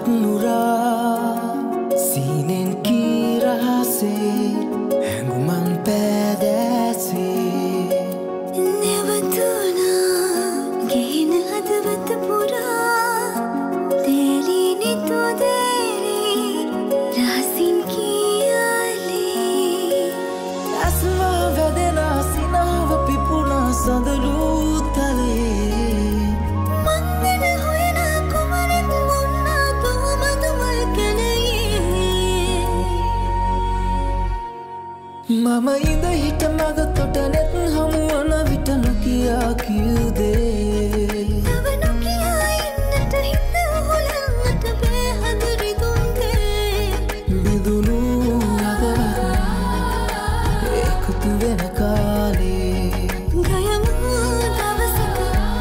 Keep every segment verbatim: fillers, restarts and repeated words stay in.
නුරා සීනෙන් කී රහසේ හැඟුමන් පෑදෑසේ නැවතුණා ගෙහින හදවත පුරා තේරී නිතොදේරී රහසින් කියාලේ ඇස්වා වැදෙනා සිනාව පිපුණා සඳලූ තලේ මන්දන හොයන කුමරෙක් මුන්නා තෝමතුමල් කැලයේ මම ඉඳ හිට මග තොට නෙත් හමුවන විට නොකියා කිව්දේ තව නොකියා ඉන්නට හිත හොලන්නට බෑ හද රිදුම්දේ බිඳුණු අදරත් එකතු වෙන කාලේ ගයමු දවසක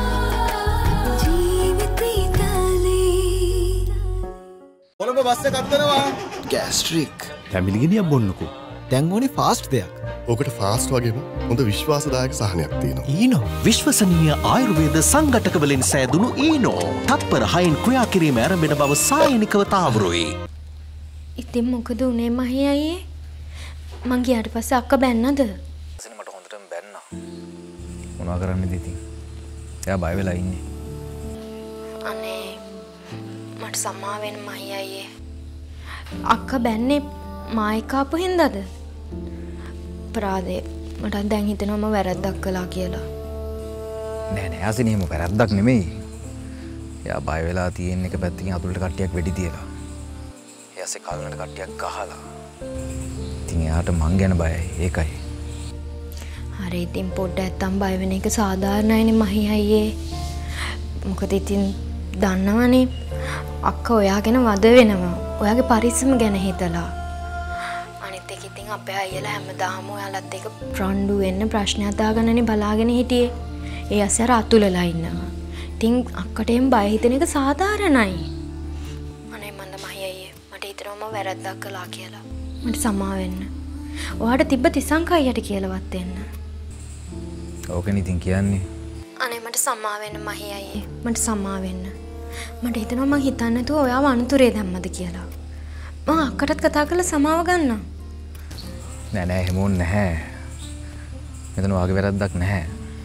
ජීවිතේ තාලේ කොළඹ බස් එකක් ගන්නවා ගෑස්ට්‍රික් ෆැමිලි ගෙනියක් බොන්නකෝ. දැන් ඕනේ ෆාස්ට් දෙයක්. ඕකට ෆාස්ට් වගේම හොඳ විශ්වාසදායක සහනයක් තියෙනවා. ඊනෝ විශ්වසනීය ආයුර්වේද සංඝටක වලින් සෑදුණු ඊනෝ තත්පර හයින් ක්‍රියා කිරීම ආරම්භන බව සායනිකව තාවරුයි. ඉතින් මොකද උනේ මහේ අයියේ? මං ගියාට පස්සේ අක්ක බැන්නද? එතන මට හොඳටම බැන්නා. මොනවා කරන්නද ඉතින්? එයා බය වෙලා ඉන්නේ. අනේ මට සමා වෙන්න මහේ අයියේ. අක්ක බැන්නේ මායිකාපු හින්දාද? අපරාධේ මට දැන් හිතෙනවා මම වැරද්දක් කළා කියලා. නෑ නෑ ආසින එහෙම වැරද්දක් නෙමෙයි. එයා බය වෙලා තියෙන එක පැත්තකින් අතුලට කට්ටියක් වෙඩි තියලා. එයාසේ කල්නට කට්ටියක් ගහලා. ඉතින් එයාට මං ගැන බයයි ඒකයි. හරි ඉතින් පොඩ්ඩක් නැත්තම් බය වෙන එක සාධාරණයිනේ මහේ අයියේ. මොකද ඉතින් දන්නවනේ අක්ක ඔයා ගැන වද වෙනවා. ඔයාගේ පරිස්සම ගැන හිතලා. අනිත් එක ඉතින් අපේ අයියලා හැමදාම ඔයාලත් එක්ක රණ්ඩු වෙන්න ප්‍රශ්නයක් දාගන්නනේ බලාගෙන හිටියේ. ඒ අසර අතුලලා ඉන්නවා. ඉතින් අක්කට එම් බය හිතෙන එක සාධාරණයි. අනේ මන්ද මහේ අයියේ මට හිතෙනවා මම වැරද්දක් කළා කියලා. මට සමා වෙන්න. ඔයාට තිබ්බ තිසංකයියට කියලාවත් දෙන්න. ඕකනේ ඉතින් කියන්නේ. අනේ මට සමා වෙන්න මහේ අයියේ. මට සමා වෙන්න. මට හිතෙනවා මං හිතන්නේ නැතුව ඔයාව අනතුරේ දැම්මද කියලා. මං අක්කටත් කතා කරලා සමාව ගන්නම්. නෑ නෑ එහෙම ඕනේ නැහැ. මෙතන වාගේ වැරද්දක් නැහැ.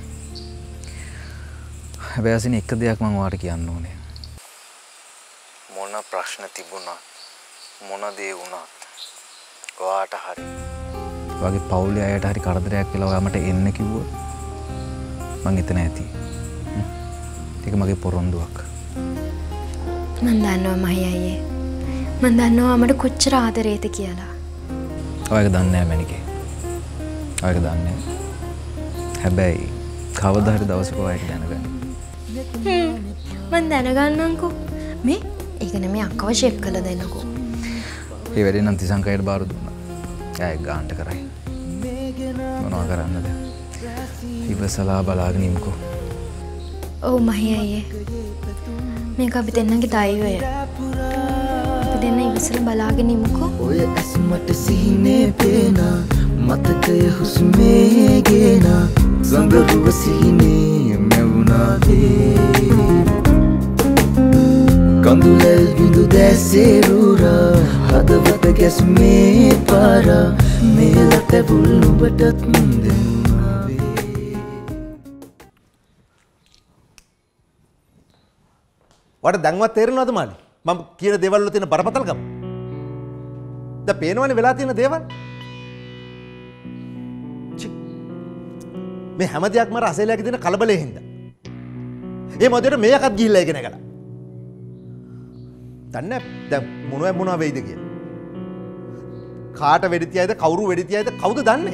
හැබැයි අසින් එක දෙයක් මම ඔයාලට කියන්න ඕනේ. මොන ප්‍රශ්න තිබුණා මොන දේ වුණත් ඔයාට හරි ඔයාගේ පවුලේ අයට හරි කරදරයක් කියලා ඔයා මට එන්න කිව්වොත් මං එතන ඇති. ඒක මගේ පොරොන්දුවක්. මං දන්නවා මහේ අයියේ. මං දන්නවා මට කොච්චර ආදරේද කියලා. ඔයක දන්නේ නැහැ මැනිකේ. ඔයක දන්නේ. හැබැයි කවදා හරි දවසක ඔයක දැනගන්න. හ්ම්. මං දැනගන්නම්කෝ. මේ ඒක නෙමෙයි අක්කව ෂේප් කරලා දෙන්නකෝ. ඒ වැඩේ නම් තිසංකයට බාර දුන්නා. එයා ඒක ගන්නට කරයි. මොනවා කරන්නද? ඉවසලා බලාගෙන ඉමුකෝ. ඔව් මහේ අයියේ. මේක අපි දෙන්නගේ දෛවය. අපි දෙන්න ඉවසලා බලාගෙන ඉමුකෝ. ඔය ඇස්මට සිහිනේ පේන මතකය හුස්මේ ගේන සඳරුව සිහිනේ මෙවුනා වේ කඳුලැල් බිඳු දැසේරුරා හදවත ගැස්මේ පාරා මේ ලතැබුල් නුඹටත් දෙන්නා වේ. වට දැන්වත් තේරෙනවද මාලි? මම කියන දේවල් වල තියෙන බරපතලකම. දැන් පේනවනේ වෙලා තියෙන දේවල්. මේ හැම දෙයක්ම අර අසේලයාගේ දෙන කලබලයෙන් හින්දා. ඒ මොදේට මේකත් ගිහිල්ලා ඉගෙන ගලා. දන්නේ දැන් මොනවා මොනවා වෙයිද කියලා. කාට වෙඩි තියයිද කවුරු වෙඩි තියයිද කවුද දන්නේ?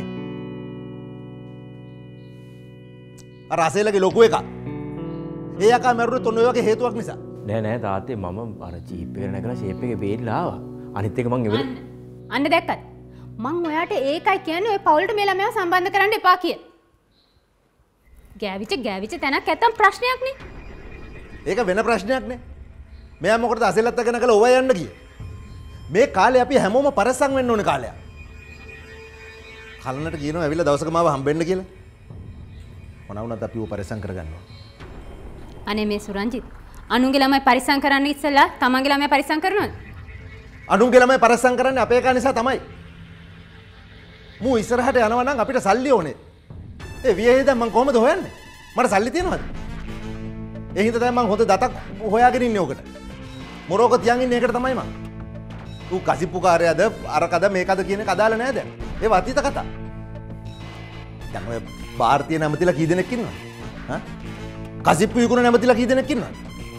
අර අසේලගේ ලොකු එකා. ඒ යකා මරුනේ තොන්න ඔය වගේ හේතුවක් නිසා. නෑ නෑ තාත්තේ මම අර ජීප් එකට නැගලා ෂේප් එකේ බේරිලා ආවා. අනිත් එක මං එවල අන්න දැක්කත් මං ඔයාට ඒකයි කියන්නේ ඔය පවුලට මේ ළමයාව සම්බන්ධ කරන්න එපා කියලා. ගෑවිච්ච ගෑවිච්ච තැනක් නැත්තම් ප්‍රශ්නයක් නේ. ඒක වෙන ප්‍රශ්නයක් නේ. මෙයා මොකටද අසෙල්ලත් එක්ක නැගලා ඕවා යන්න ගියේ? මේ කාලේ අපි හැමෝම පරස්සම් වෙන්න ඕනේ කාලයක්. කලන්නට කියනවා ඇවිල්ලා දවසක මාව හම්බෙන්න කියලා. මොනවා වුණත් අපි ඌ පරස්සම් කරගන්නවා. අනේ මේ සුරංජිත් අනුන්ගේ ළමයි පරිස්සම් කරන්න ඉස්සෙල්ලා තමන්ගේ ළමයි පරිස්සම් කරනවද? අනුන්ගේ ළමයි පරිස්සම් කරන්නේ අපේ කා නිසා තමයි. මූ ඉස්සරහට යනවා නම් අපිට සල්ලි ඕනේ. ඒ වියේදී දැන් මං කොහමද හොයන්නේ? මට සල්ලි තියෙනවද? ඒ හින්දා දැන් මං හොඳ දතක් හොයාගෙන ඉන්නේ ඕකට. මොරෝක තියන් ඉන්නේ ඒකට තමයි මං. ඌ කසිප්පු කාර්යයද අරකද මේකද කියන එක අදාළ නෑ දැන්. ඒ වතීත කතා. දැන් ඔය ಭಾರತೀಯ නැමතිලා කී දෙනෙක් ඉන්නවද? හා? කසිප්පු විකුණ නැමතිලා කී දෙනෙක් ඉන්නවද?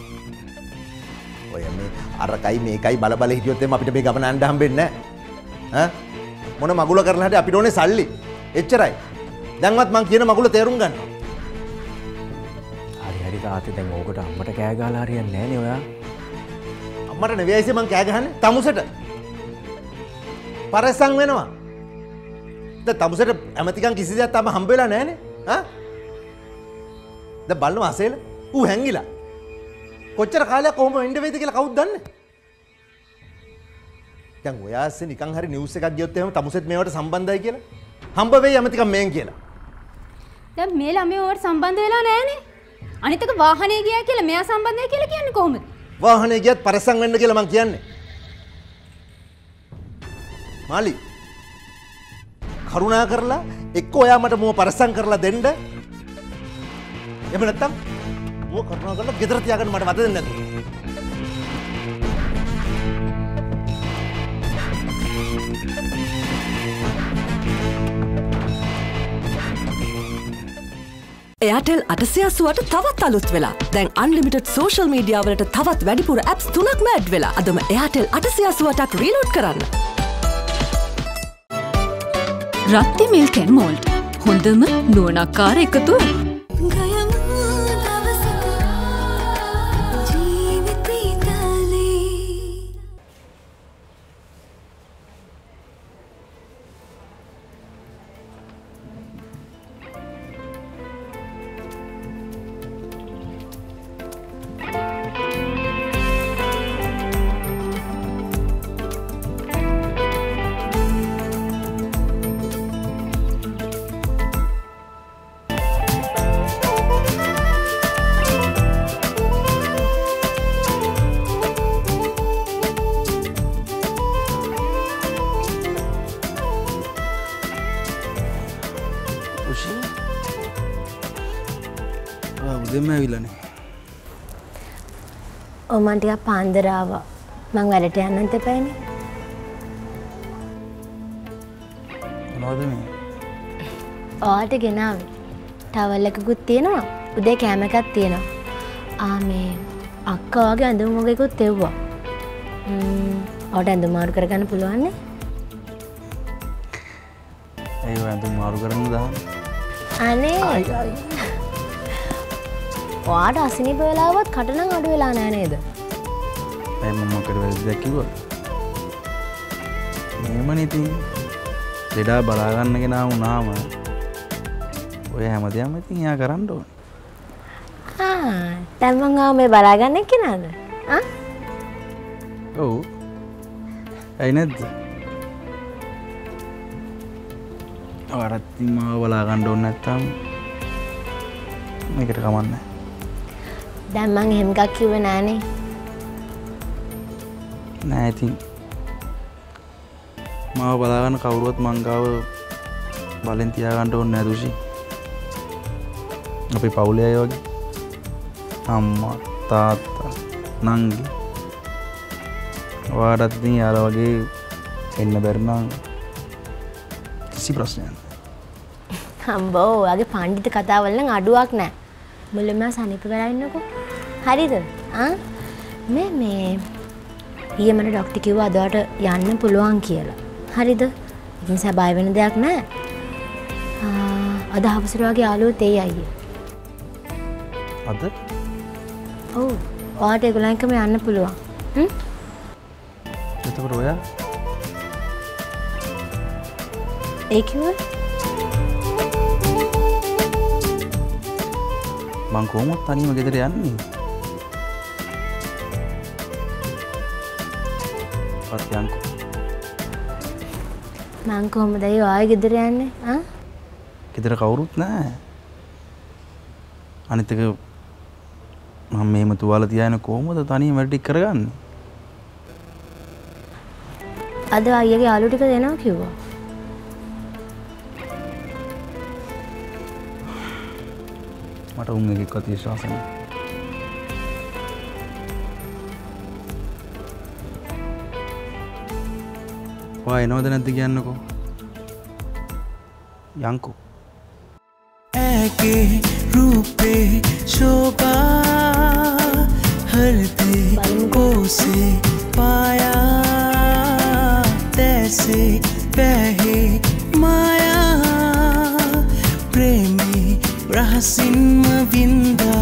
ඔය මේ අරකයි මේකයි බල බල හිටියොත් එම් අපිට මේ ගමන යන්න හම්බෙන්නේ නෑ. හා? මොන මගුල කරලා හැටි අපිට ඕනේ සල්ලි. එච්චරයි. දැන්වත් මං කියන මගුල තේරුම් ගන්න. හරි හරි තාත්තේ දැන් ඕකට අම්මට කෑ ගහලා හරියන්නේ නෑනේ ඔයා. අම්මට නෙවෙයිසේ මං කෑ ගහන්නේ තමුසෙට. පරස්සම් වෙනවා. දැන් තමුසෙට ඇමතිකම් කිසි දෙයක් තාම හම්බ වෙලා නෑනේ. හා? දැන් බලනවා අසේල ඌ හැංගිලා. කොච්චර කාලයක් කොහොම වෙන්න වෙයිද කියලා කවුද දන්නේ? දැන් ඔයා ඇස්සේ නිකන් හරි නිවුස් එකක් ගියොත් එහෙම තමුසෙත් මේවට සම්බන්ධයි කියලා හම්බ වෙයි ඇමතිකම් මේන් කියලා. දැන් මේ ළමයා ඕවට සම්බන්ධ වෙලා නැහනේ. අනිත් එක වාහනේ ගියා කියලා මෙයා සම්බන්ධයි කියලා කියන්නේ කොහොමද? වාහනේ ගියත් පරිස්සම් වෙන්න කියලා මං කියන්නේ. මාලි කරුණා කරලා එක්ක ඔයා මට මුව පරිස්සම් කරලා දෙන්න. එහෙම නැත්තම් මුව කරුණා කරලා ගෙදර තියාගන්න මට වද දෙන්න නැතුව. එයාටෙල් අටසිය අසූවට තවත් අලුත් වෙලා. දැන් අන්ලිමිටඩ් සෝෂල් මීඩියා වලට තවත් වැඩිපුර ඇප්ස් තුනක්ම ඇඩ් වෙලා. අදම එයාටෙල් අටසිය අසූවටක් රීලෝඩ් කරන්න. රත්ති මිල්ක් ඇන් මෝල්ට් හොඳම නුවණක්කාර එකතුව. උදෙන්ම ඇවිල්ලානේ. ඔව් මං ටිකක් පාන්දර ආවා. මං වැඩට යන්නත් එපානේ. මොනවද මේ? ඔයාට ගෙනාවේ. ටවල් එකකුත් තියෙනවා. උදේ කෑම එකක් තියෙනවා. ආ මේ අක්කා වගේ ඇඳුම් මොකෙකුත් තෙව්වා. ම්ම් ඔයාට ඇඳුම් මාරු කරගන්න පුළුවන් නේ? ඒ ඇඳුම් මාරු කරන්න දාන්න. අනේ ඔයාට අසනීප වෙලාවත් කට නම් අඩු වෙලා නෑ නේද? මම මොකද වෙද්ද කිව්වා? මෙහෙමනේ ඉතින් ලෙඩා බලා ගන්න කෙනා වුණාම ඔය හැමදේම ඉතින් එයා කරන්න ඕනේ. ආ දැන් මං ආව මේ බලා ගන්න කෙනාද? ආ? ඔව්. ඇයි නැද්ද? ඔයාට ඉතින් මාව බලා ගන්න ඕනේ නැත්තම් මේකට කමන්නේ. දැන් මං එහෙම එකක් කිව්වේ නෑනේ. නෑ ඉතින් මාව බලා ගන්න කවුරුවත් මං ගාව බලෙන් තියාගන්න ඕනේ නෑ දුෂි. අපේ පවුලේ අය වගේ අම්මා තාත්තා නංගි ඔයාටත් ඉතින් යාලා වගේ එන්න බැරි නම් කිසි ප්‍රශ්නයක් නෑ. අම්බෝ ඔයාගේ පඬිත කතාවල නම් අඩුවක් නෑ. මුලින්ම සනීප වෙලා ඉන්නකෝ. හරිද? ආ මේ මේ ඊයේ මට ડોක්ටර් කිව්වා අද ඔයාට යන්න පුළුවන් කියලා. හරිද? ඉතින් සබාය වෙන දෙයක් නෑ. ආ අද හවසට වගේ යාළුවෝ තේ අයියේ. අද? ඔව්. ඔයාට ඒගොල්ලන් එක්කම යන්න පුළුවන්. හ්ම්? එතකොට ඔයා? ඒ කිව්වේ? මං කොහොමද තනියම ගෙදර යන්නේ? පත් යන්කෝ. මං කොහොමද ඒ ආයෙ ගෙදර යන්නේ? ආ? ගෙදර කවුරුත් නැහැ. අනිත් එක මම මෙහෙම තුවාල තියාගෙන කොහොමද තනියම වැඩ ටික කරගන්නේ? අද අයියගේ ආලු ටික දෙනවා කිව්වා. මට උන් එකෙක්වත් විශ්වාස නැහැ. ඔයා එනවද නැද්ද කියන්නකෝ. යන්කෝ. ऐके रूपे शोभा हर दिल को से पाया तैसे बहे माया प्रेमी रहसिन Vinda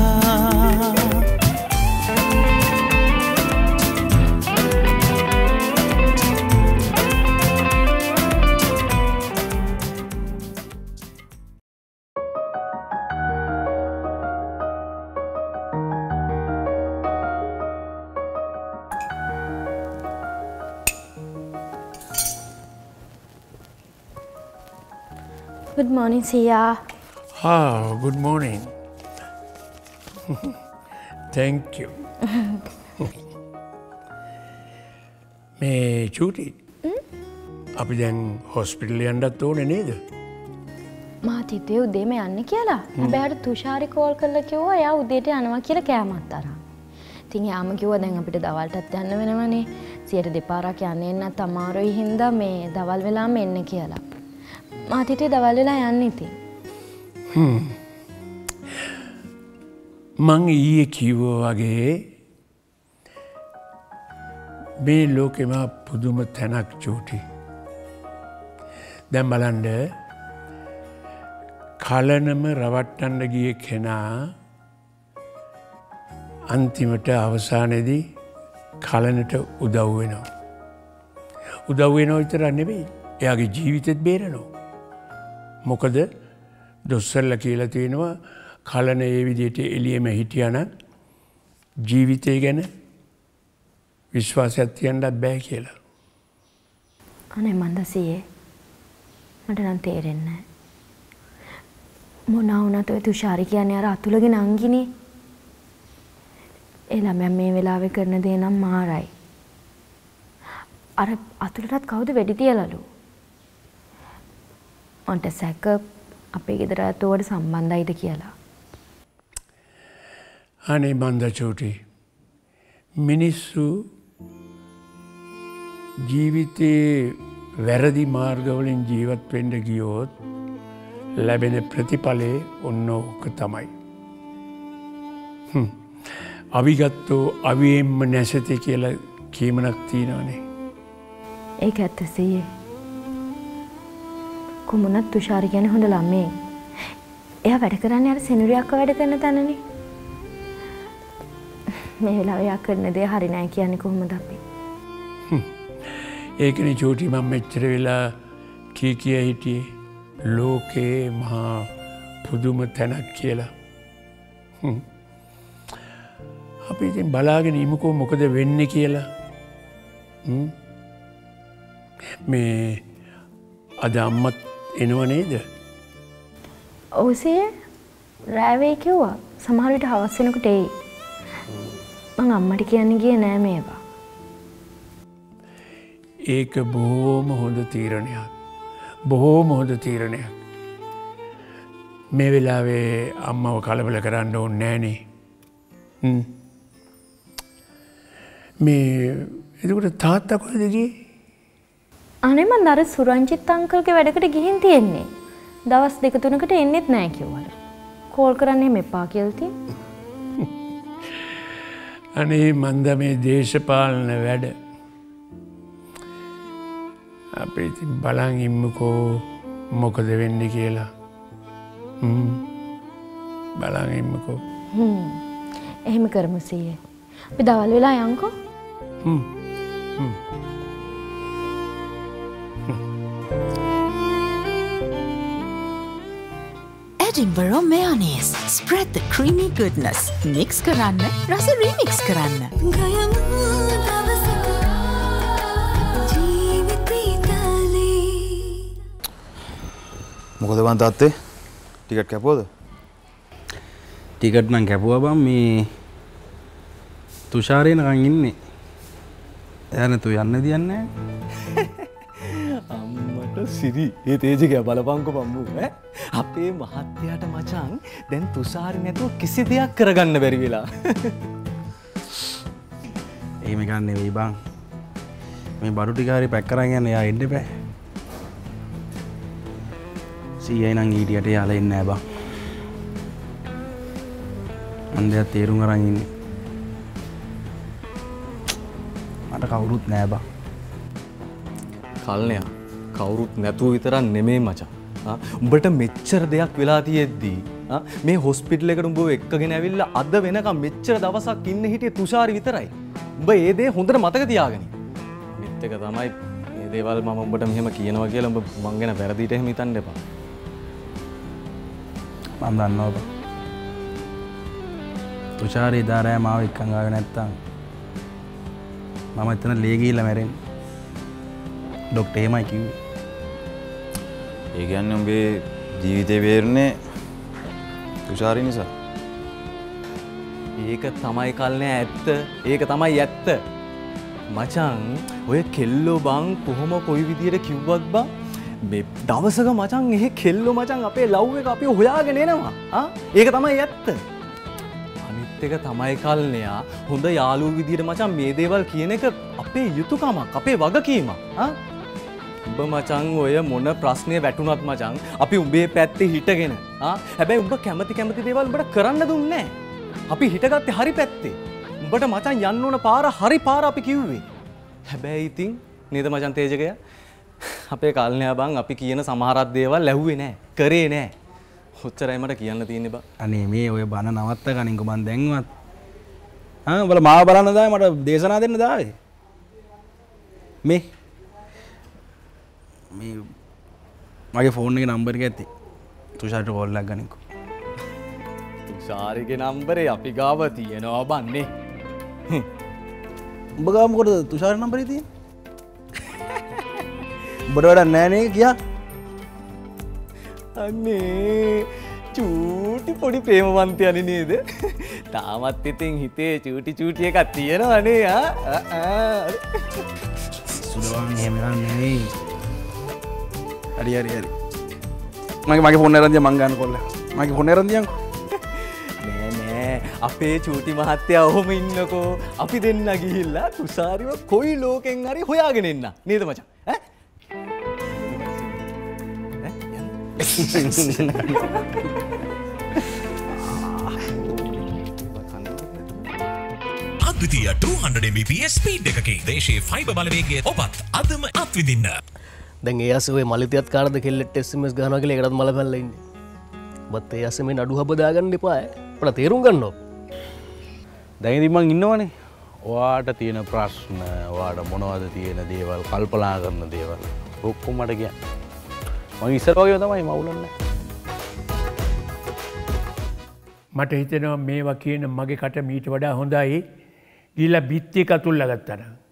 Good morning, Sia. Ah, good morning. Thank you. මේ චූටි අපි දැන් හොස්පිටල් යන්නත් ඕනේ නේද? මාත් හිතුවේ උදේම යන්න කියලා. හැබැයි තුෂාරි කෝල් කරලා කිව්වා එයා උදේට යනවා කියලා කෑමක් තරම්. ඉතින් යාම කිව්වා දැන් අපිට දවල්ටත් යන්න වෙනවනේ. සියයට දෙපාරක් යන්න එන්නත් අමාරුයි හින්දා මේ දවල් වෙලාම එන්න කියලා. මාත් හිතුවේ දවල් වෙලා යන්න ඉතින්. හ්ම්. මං ඊයේ කිව්වා වගේ මේ ලෝකෙම පුදුම තැනක් චූටි. දැන් බලන්න කලනම රවට්ටන්න ගිය කෙනා අන්තිමට අවසානයේදී කලනට උදව් වෙනවා. උදව් වෙනවා විතරක් නෙවෙයි එයාගේ ජීවිතෙත් බේරෙනවා. මොකද දොස්සල්ලා කියලා තියෙනවා කලන ඒ විදිහට එළියෙම හිටියානම් ජීවිතය ගැන විශ්වාසයක් තියන්නත් බෑ කියලා. අනේ මන්දසියේ මට නම් තේරෙන්නේ නැහැ. මොනවා වුණත් ඔය තුෂාරි කියන්නේ අර අතුලගේ නංගිනේ. ඒ ළමයා මේ වෙලාවේ කරන දේ නම් මාරයි. අර අතුලටත් කවුද වෙඩි තියලාලු? මන්ට සැක අපේ ගෙදර ඇතුවට සම්බන්ධයිද කියලා. අනේ මන්ද චූටි මිනිස්සු ජීවිතේ වැරදි මාර්ගවලින් ජීවත් වෙන්න ගියොත් ලැබෙන ප්‍රතිඵලේ ඔන්න ඕක තමයි. හ්ම්. අවිගත්තෝ අවියෙන්ම නැසති කියලා කීමනක් තියෙනවානේ. ඒක ඇත්ත සීයේ. කොමුණත් තුෂාරි කියන්නේ හොඳ ළමයෙක්. එයා වැඩ කරන්නේ අර සෙනුරියක්ව වැඩ කරන තැනනේ. මේ වෙලාවේ එයා කරන දේ හරි නෑ කියන්නේ කොහොමද අපි? ඒකනේ චෝටි මම මෙච්චර වෙලා කී කිය හිටියේ ලෝකේ මහා පුදුම තැනක් කියලා. අපි ඉතින් බලාගෙන ඉමුකෝ මොකද වෙන්නේ කියලා. මේ අද අම්මත් එනව නේද? ඔව් සීයේ රෑ වෙයි කිව්වා. සමහර විට හවස් වෙනකොට එයි. මං අම්මට කියන්න ගියේ නෑ මේවා. ඒක බොහොම හොඳ තීරණයක්. බොහොම හොඳ තීරණයක්. මේ වෙලාවේ අම්මව කලබල කරන්න ඕනේ නෑනේ. හ්ම්. මේ එතකොට තාත්තා කොහෙද ගියේ? අනේ මං අර සුරංජිත් අංකල්ගේ වැඩකට ගිහින් තියෙන්නේ. දවස් දෙක තුනකට එන්නෙත් නෑ කිව්වලු. කෝල් කරන්නේ මෙපා කියලා තියෙන්නේ. අනේ මන්ද මේ දේශපාලන වැඩ අපි ඉතින් බලන් ඉමුකෝ මොකද වෙන්නේ කියලා. හ්ම් බලන් ඉමුකෝ. හ්ම් එහෙම කරමු සීයේ. අපි දවල් වෙලා යන්කෝ. හ්ම් හ්ම් Edinburgh mayonnaise. Spread the creamy goodness. Mix කරන්න රස remix කරන්න. මොකද බං තාත්තේ ටිකට් කැපුවද? ටිකට් නම් කැපුවා බං මේ තුෂාරේ නකන් ඉන්නේ. එයා නැතු යන්න දියන්නේ අම්මට සිරි ඒ තේජිකයා බලපංකො පම්මු ඈ අපේ මහත්තයාට මචං දැන් තුෂාරි නැතුව කිසි දෙයක් කරගන්න බැරි වෙලා. එහෙම ගන්න නෙවෙයි බං. මේ බඩු ටික හරි පැක් කරන් යන්න එයා එන්න බෑ. සීයයි නම් ඊටියට යාලා එන්නේ නෑ බං. අන්දයා තේරුම් අරන් ඉන්නේ. මට කවුරුත් නෑ බං. කල්නයා කවුරුත් නැතුව විතරක් නෙමෙයි මචං. උඹට මෙච්චර දෙයක් වෙලා තියෙද්දී මේ හොස්පිටල් එකට උඹව එක්කගෙන ඇවිල්ලා අද වෙනකම් මෙච්චර දවසක් ඉන්න හිටියේ තුෂාරි විතරයි. උඹ ඒ දේ හොඳට මතක තියාගනි. අනිත් එක තමයි මේ දේවල් මම උඹට මෙහෙම කියනවා කියලා උඹ මං ගැන වැරදිට එහෙම හිතන්න එපා. මම දන්නවා බං. තුෂාරි දාරෑ මාව එක්කන් ආවේ නැත්තම් මම එතන ලේ ගිහිල්ලා මැරෙන්නේ. ඩොක්ටර් එහෙමයි කිව්වේ. ඒ කියන්නේ උඹේ ජීවිතේ වේරුනේ තුෂාරි නිසා. ඒක තමයි කල්නේ ඇත්ත. ඒක තමයි ඇත්ත. මචං ඔය කෙල්ලෝ බං කොහොම කොයි විදියට කිව්වත් බං මේ දවසක මචං එහෙ කෙල්ලෝ මචං අපේ ලව් එක අපි හොයාගෙන එනවා. ආ ඒක තමයි ඇත්ත. අනිත් එක තමයි කල්නයා හොඳ යාළුවෝ විදියට මචං මේ දේවල් කියන එක අපේ යුතුයකමක් අපේ වගකීමක්. ආ උඹ මචං ඔය මොන ප්‍රශ්නේ වැටුණත් මචං අපි උඹේ පැත්තේ හිටගෙන ආ හැබැයි උඹ කැමති කැමති දේවල් උඹට කරන්න දුන්නේ නැහැ. අපි හිටගත්තේ හරි පැත්තේ. උඹට මචං යන්න ඕන පාර හරි පාර අපි කිව්වේ. හැබැයි ඉතින් නේද මචං තේජකයා අපේ කල්නයා බං අපි කියන සමහරක් දේවල් ඇහුවේ නැහැ. කරේ නැහැ. ඔච්චරයි මට කියන්න තියෙන්නේ බං. අනේ මේ ඔය බන නවත්ත ගනින්කො මං දැන්වත්. ආ උඹලා මාව බලන්න දායි මට දේශනා දෙන්න දාවේ. මේ මේ මගේ ෆෝන් එකේ නම්බර් එක ඇත්තේ. තුෂාරිට කෝල් එකක් ගනින්කො. තුෂාරිගේ නම්බරේ අපි ගාව තියෙනවා බන්නේ. උඹ ගාව මොකටද තුෂාරි නම්බරේ තියෙන්නේ? උඹට වැඩක් නැහැ නේ කියා. අනේ චූටි පොඩි ප්‍රේමවන්තයනේ නේද? තාමත් ඉතින් හිතේ චූටි චූටි එකක් තියෙනවනේ ආ. සුදවන් එහෙම නෙවෙයි. හරි හරි හරි. මගේ මගේ ෆෝන් එක අරන් දියා මං ගන්න කොල්ල. මගේ ෆෝන් එක අරන් දියන්කො. නෑ නෑ අපේ චූටි මහත්තයා ඔහොම ඉන්නකෝ. අපි දෙන්න ගිහිල්ලා තුෂාරිව කොයි ලෝකෙන් හරි හොයාගෙන එන්න. නේද මචං? ඈ? අද්විතීය two hundred megabits ස්පීඩ් එකකින් දේශීය ෆයිබර් බලවේගය ඔබත් අදම අත්විඳින්න. දැන් ඒ අසේ ඔය මලිතියත් කාටද කෙල්ලෙට එස් එම් එස් ගහනවා කියලා ඒකටත් මල පැනලා ඉන්නේ. ඔබත් ඒ අසේ මේ නඩු හබ දාගන්න එපා ඈ. අපිට තේරුම් ගන්න ඕන. දැන් ඉතින් මං ඉන්නවනේ. ඔයාට තියෙන ප්‍රශ්න, ඔයාට මොනවද තියෙන දේවල්, කල්පනා කරන දේවල් ඔක්කොම මට කියන්න. මං ඉස්සර වගේ තමයි මවුලන්නේ. මට හිතෙනවා මේවා කියන මගේ කට මීට වඩා හොඳයි. ගිහිල්ලා බිත්ති එක අතුල්ලා ගත්තා නම්.